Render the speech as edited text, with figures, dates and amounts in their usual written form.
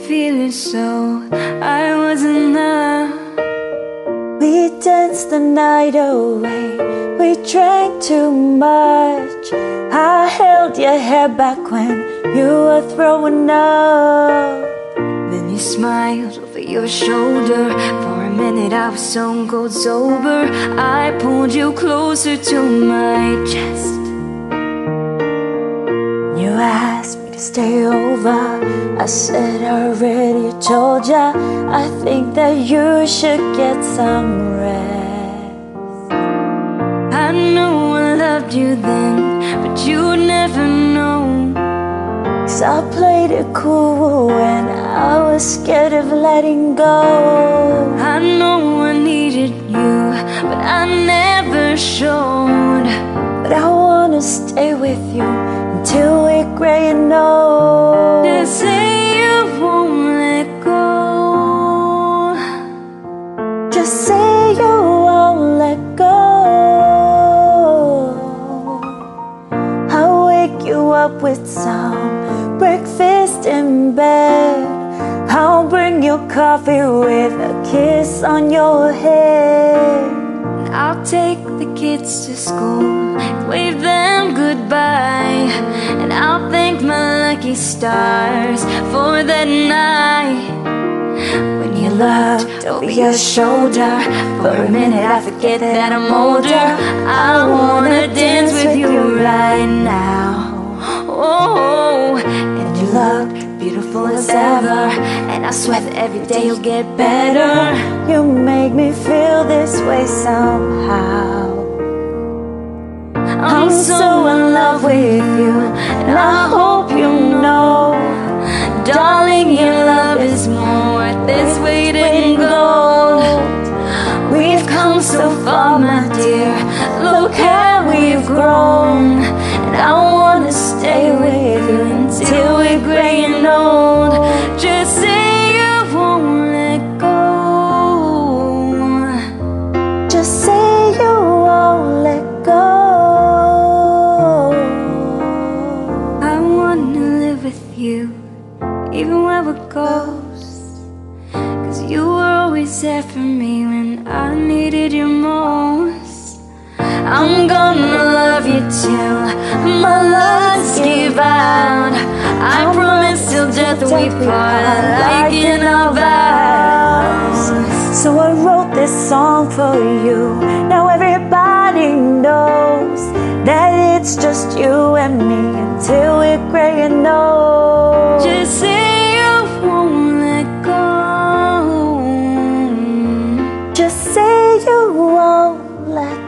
feeling so I wasn't enough. We danced the night away, we drank too much. I held your hair back when you were throwing up. Then you smiled over your shoulder. For a minute I was stone cold sober. I pulled you closer to my chest. You asked me to stay over. I said I already told ya, I think that you should get some rest. I know I loved you then, but you'd never know. 'Cause I played it cool when I was scared of letting go. I know I needed you, but I never showed. But I wanna stay with you until we're gray and old. Just say you won't let go. Just say you won't let go. I'll wake you up with some breakfast in bed. I'll bring you coffee with a kiss on your head. I'll take the kids to school, wave them goodbye, and I'll thank my lucky stars for that night when you looked over your shoulder. For a minute I forget that I'm older. I wanna dance with you right now. Oh, and you look beautiful as ever, and I swear that every day you'll get better. You make me feel this way somehow. I'm so in love with you, and I hope you know, darling, your love is more worth this weight in gold. We've come so far, my dear, look how we've grown. And I wanna stay with you until we're gray and old. Just say you won't let go. just say you won't let go. I wanna live with you, even when we're ghosts. 'Cause you were always there for me when I needed you most. I'm gonna love you till my lungs give out. I promise till death we part, like in our vows. So I wrote this song for you. Now everybody knows that it's just you and me until we're gray and old. Just say you won't let go. Just say you won't let